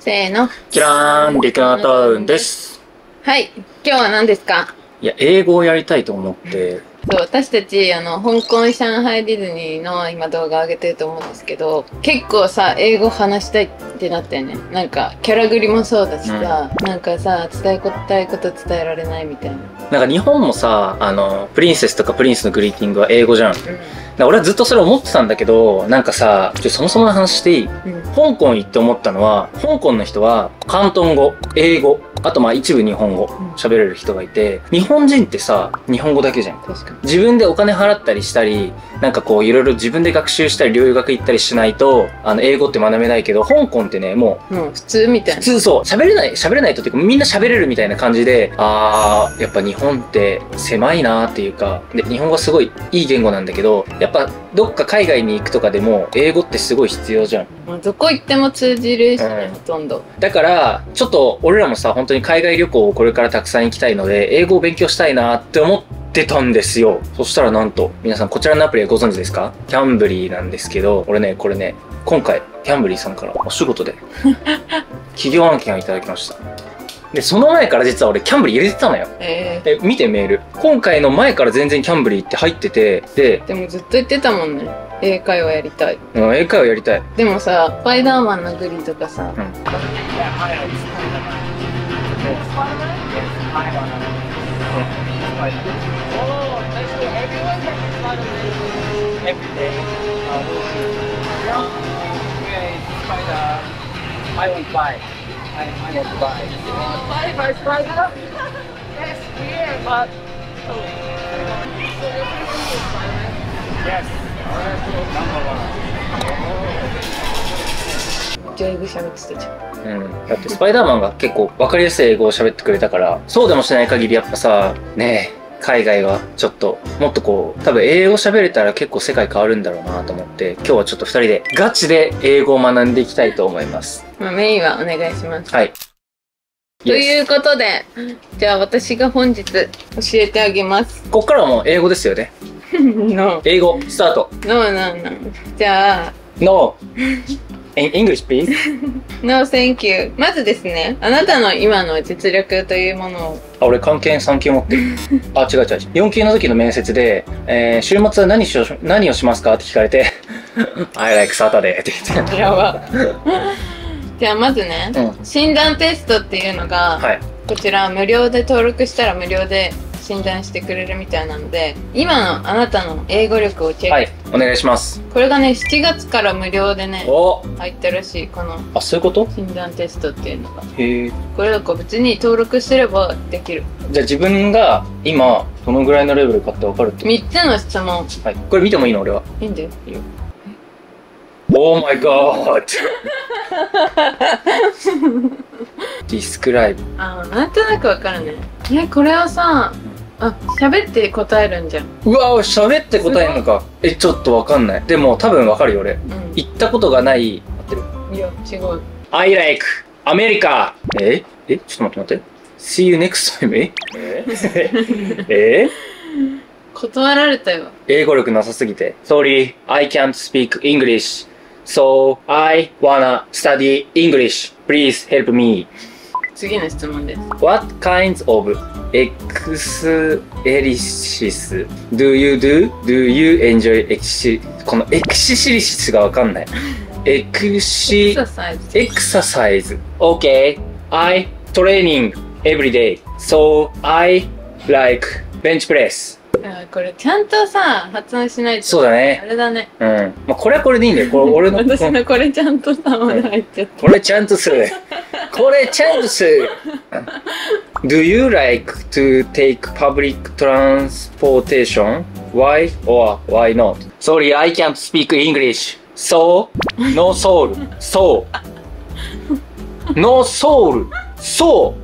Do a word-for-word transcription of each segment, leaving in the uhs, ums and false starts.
せーの。 キラーンリカータウンです。 はい。今日は何ですか？ いや、英語をやりたいと思って。 そう、私たち、あの、香港上海ディズニーの今動画上げてると思うんですけど、結構さ、英語話したいってなったよね。なんか、キャラグリもそうだしさ、うん、なんかさ、伝えたいこと伝えられないみたいな。 なんか日本もさ、あの、プリンセスとかプリンスのグリーティングは英語じゃん。うん、俺はずっとそれ思ってたんだけど、なんかさ、ちょそもそもの話していい？うん、香港行って思ったのは、香港の人は広東語、英語、あとまあ一部日本語喋れる人がいて、日本人ってさ、日本語だけじゃん。 確かに。 自分でお金払ったりしたり、なんかこういろいろ自分で学習したり留学行ったりしないと、あの英語って学べないけど、香港ってね、もう、 うん、普通みたいな。 普通そう。喋れない、喋れないとっていうかみんな喋れるみたいな感じで、あー、やっぱ日本って狭いなーっていうか、で、日本語すごいいい言語なんだけど、やっぱどっか海外に行くとかでも、英語ってすごい必要じゃん。 もうどこ行っても通じるしね、うん、ほとんど。 だから、ちょっと俺らもさ、本当に海外旅行をこれからたくさん行きたいので、英語を勉強したいなって思ってたんですよ。そしたらなんと、皆さんこちらのアプリはご存知ですか？キャンブリーなんですけど、俺ね、これね、今回、キャンブリーさんからお仕事で、企業案件をいただきました。で、その前から実は俺キャンブリー入れてたのよ。えー、で、見てメール。今回の前から全然キャンブリーって入ってて、で、 でもずっと言ってたもんね。英会話やりたい。 うん、英会話やりたい。 でもさ、スパイダーマンのグリとかさ、うん、 I will buy. I, I will buy. You want to buy my spider? Yes, here, but. Yes, number one. 英語喋ってたじゃん。 うん。だってスパイダーマンが結構分かりやすい英語を喋ってくれたから、そうでもしない限りやっぱさ、ねえ。海外はちょっともっとこう多分英語喋れたら結構世界変わるんだろうなと思って、今日はちょっとふたりでガチで英語を学んでいきたいと思います。 まあ、メインはお願いします。 はい。 ということで、じゃあ私が本日教えてあげます。 こっからはもう英語ですよね。 No。 英語スタート。 No no no。じゃあ。 No。In English, please. No, thank you. まずですね、あなたの今の実力というものを。 あ、俺、漢検さん級持ってる。あ、違う違う違う。よん級の時の面接で、えー、週末は何しよう、何をしますかって聞かれて、I like Saturday って言って。 やば。じゃあまずね、うん、診断テストっていうのが、はい、こちら無料で登録したら無料で診断してくれるみたいなので、今のあなたの英語力をチェック。 はい、お願いします。 これがね、しちがつから無料でね、 お入ったらしい、この。 あ、そういうこと？ 診断テストっていうのが。 へえ。 これだから別に登録すればできる。 じゃあ自分が今、どのぐらいのレベルかって分かるってこと？ みっつの質問。 はい。これ見てもいいの俺は。 いいんだよ。いいよ。 Oh my god! Describe。 あ、なんとなくわかるね。え、これはさ、あ、喋って答えるんじゃん。 うわ、喋って答えるのか。え、ちょっとわかんない。でも多分わかるよ俺。うん、行ったことがない。合ってる？ いや、違う。 I like America! ええ、ちょっと待って待って。See you next time. えええ断られたよ。 英語力なさすぎて。Sorry, I can't speak English. So, I wanna study English. Please help me. 次の質問です。 What kinds of exercises do you do? Do you enjoy exercise? このエクシシリシスがわかんない。エクシ、エクササイズ。Okay. I training every day. So, I like bench press. これちゃんとさ、発音しないと。 そうだね。 あれだね。 うん。まあ、これはこれでいいんだよ。これ俺の。 私のこれちゃんとさ、まで入っちゃった。 これちゃんとする。これちゃんとする。Do you like to take public transportation? Why or why not? Sorry, I can't speak English. So, no soul. So. No soul. So.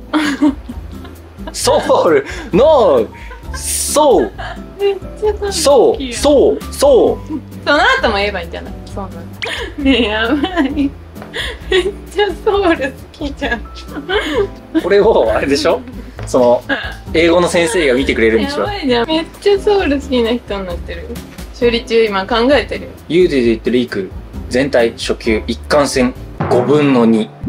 Soul. No. そう。そう。そう。そう。その後も言えばいいんじゃない？そうなんだ。ねえ、やばい。めっちゃソウル好きじゃん。 これをあれでしょ？その英語の先生が見てくれるんでしょ？ やばいじゃん。めっちゃソウル好きな人になってる。処理中今考えてるよ。 ユーデで言ってるイク全体初級一貫戦ごぶんのに。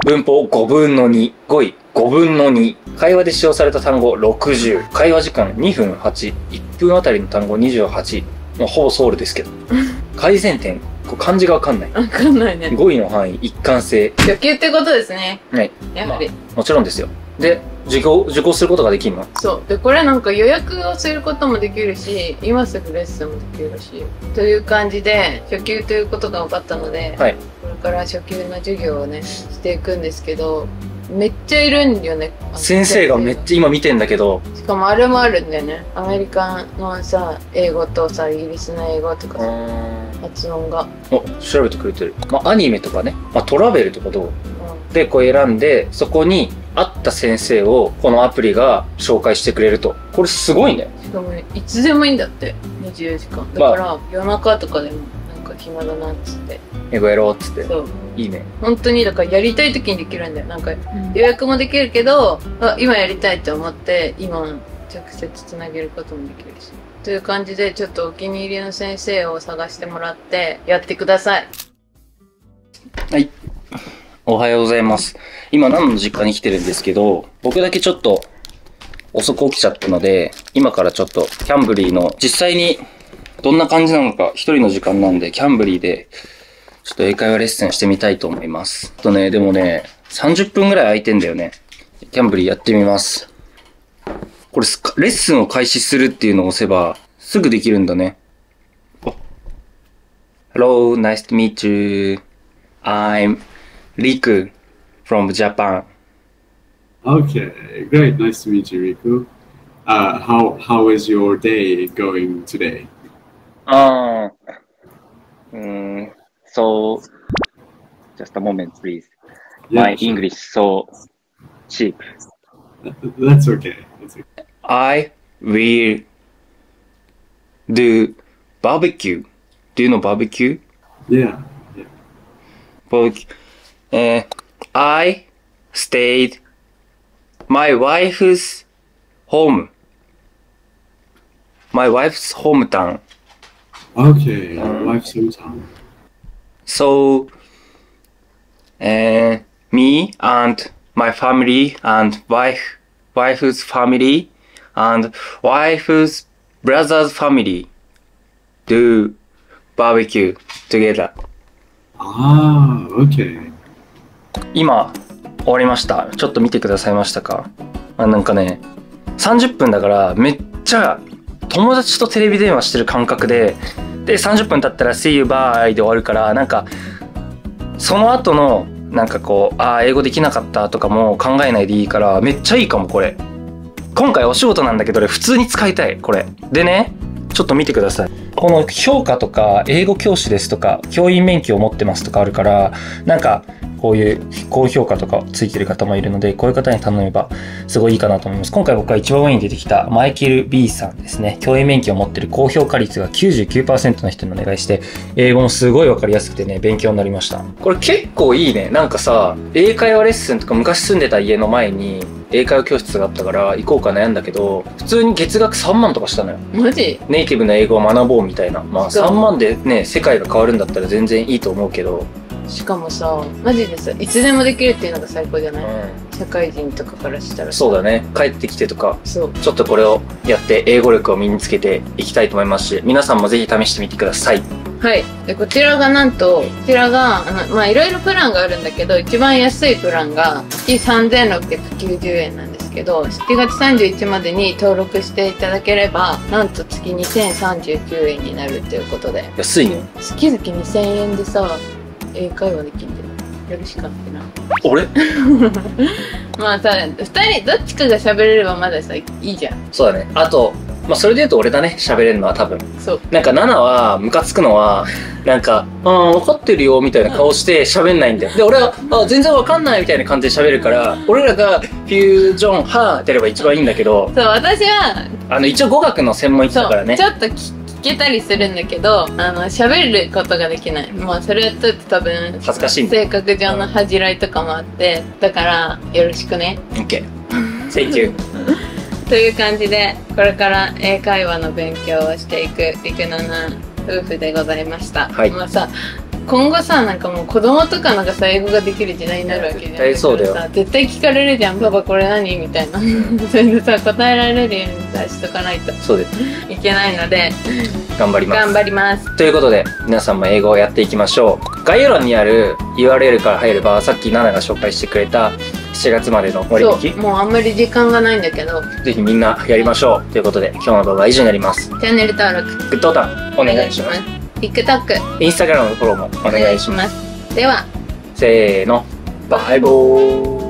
文法ごぶんのに。語彙ごぶんのに。会話で使用された単語ろくじゅう。会話時間にふんはち。いっぷんあたりの単語にじゅうはち。もうほぼソウルですけど。改善点。こう漢字がわかんない。わかんないね。語彙の範囲、一貫性。初級ってことですね。はい。やはり。まあ、もちろんですよ。で、受講、受講することができるの？そう。で、これなんか予約をすることもできるし、今すぐレッスンもできるし、という感じで、初級ということが分かったので、はい。これから初級の授業をね、していくんですけど、めっちゃいるんよね。先生がめっちゃ今見てんだけど。しかもあれもあるんだよね。アメリカのさ、英語とさ、イギリスの英語とかさ、発音が。お、調べてくれてる。まあ、アニメとかね。まあ、トラベルとかどう？うん、で、こう選んで、そこに合った先生を、このアプリが紹介してくれると。これすごいね。しかもね、いつでもいいんだって。にじゅうよじかん。だから、まあ、夜中とかでも、なんか暇だなっつって。英語やろうっつって。そう。いいね。本当に、だからやりたい時にできるんだよ。なんか、予約もできるけど、あ、今やりたいと思って、今、直接つなげることもできるし。という感じで、ちょっとお気に入りの先生を探してもらって、やってください。はい。おはようございます。今何の実家に来てるんですけど、僕だけちょっと遅く起きちゃったので、今からちょっとキャンブリーの実際にどんな感じなのか一人の時間なんで、キャンブリーでちょっと英会話レッスンしてみたいと思います。とね、でもね、さんじゅっぷんぐらい空いてんだよね。キャンブリーやってみます。これ、レッスンを開始するっていうのを押せば、すぐできるんだね。Hello, nice to meet you. I'm Riku from Japan. Okay, great. Nice to meet you, Riku. Uh, how how is your day going today? Uh, um, so, just a moment, please. Yeah, My sure. English so cheap. That's okay. That's okay. I will do barbecue. Do you know barbecue? Yeah, yeah. Barbecue. Uh, I stayed my wife's home. My wife's hometown. Okay, life's hometown. So, uh, me and my family and wife, wife's family and wife's brother's family do barbecue together. Ah, okay. 今終わりました。ちょっと見てくださいましたか？あ、なんかね、さんじゅっぷんだからめっちゃ友達とテレビ電話してる感覚で、でさんじゅっぷん経ったら See you bye で終わるから、なんかその後のなんかこう、あー英語できなかったとかも考えないでいいからめっちゃいいかもこれ。今回お仕事なんだけど俺普通に使いたいこれ。でね、ちょっと見てください。この評価とか英語教師ですとか教員免許を持ってますとかあるから、なんかこういう高評価とかついてる方もいるので、こういう方に頼めばすごいいいかなと思います。今回僕が一番上に出てきたマイケル B さんですね。教員免許を持ってる高評価率が きゅうじゅうきゅうパーセント の人にお願いして、英語もすごいわかりやすくてね、勉強になりました。これ結構いいね。なんかさ、英会話レッスンとか昔住んでた家の前に英会話教室があったから行こうか悩んだけど、普通に月額さんまんとかしたのよ。マジ？ネイティブな英語を学ぼうみたいな。まあさんまんでね、世界が変わるんだったら全然いいと思うけど。しかもさ、マジでさ、いつでもできるっていうのが最高じゃない？うん、社会人とかからしたら。そうだね。帰ってきてとか、そう。ちょっとこれをやって英語力を身につけていきたいと思いますし、皆さんもぜひ試してみてください。はい。で、こちらがなんと、こちらが、あの、まあ、いろいろプランがあるんだけど、一番安いプランが月さんぜんろっぴゃくきゅうじゅうえんなんですけど、しちがつさんじゅういちにちまでに登録していただければ、なんと月にせんさんじゅうきゅうえんになるっていうことで。安いね。月々にせんえんでさ、英会話できる。よろしかったな。俺まあさ、ふたりどっちかが喋れればまださ、いいじゃん。そうだね。あと、まあそれで言うと俺だね、喋れるのは多分。そう。なんかナナはムカつくのは、なんか、ああ、分かってるよみたいな顔して喋んないんだよ。で、俺は、あ全然分かんないみたいな感じで喋るから、俺らがフュージョン、はーってやれば一番いいんだけど、そう、私は、あの、一応語学の専門行ってたからね。そう、ちょっと聞けたりするんだけど、あの、喋ることができない。まあ、それはちょっと多分、恥ずかしいんだ。性格上の恥じらいとかもあって、だから、よろしくね。OK。Thank you。という感じで、これから英会話の勉強をしていくリクナナ夫婦でございました。はい。まあさ、 今後さ、なんかもう子供とかなんかさ、英語ができる時代になるわけじゃん。 絶対そうだよからさ絶対聞かれるじゃん、パパこれ何みたいな。それでさ、答えられるようにさしとかないとそうです。 いけないので、 頑張ります。 頑張ります。 ということで、皆さんも英語をやっていきましょう。概要欄にある ユーアールエル から入れば、さっきナナが紹介してくれたしちがつまでの割引、 そう、もうあんまり時間がないんだけど、 ぜひみんなやりましょう。ということで、今日の動画は以上になります。 チャンネル登録グッドボタンお願いします。 TikTok インスタグラムのフォローもお願いします。 ではせーの、バイボーイ。